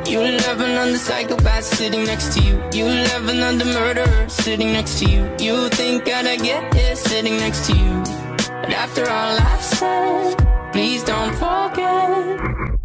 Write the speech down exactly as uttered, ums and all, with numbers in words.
You'll love another psychopath sitting next to you. You'll love another murderer sitting next to you. You think I'd get here sitting next to you. But after all I've said, please don't forget